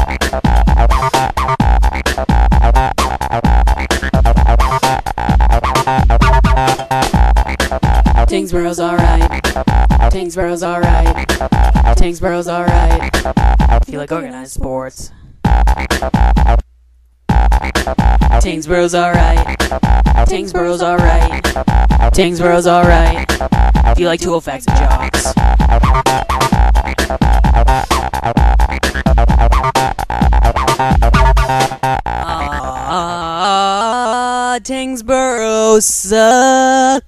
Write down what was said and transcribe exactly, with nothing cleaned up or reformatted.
Tyngsboro's alright. Tyngsboro's alright. Tyngsboro's alright. If you like organized sports. Tyngsboro's alright. Tyngsboro's alright. Tyngsboro's alright. If you like tool facts and jocks. Ah, Tyngsboro sucks.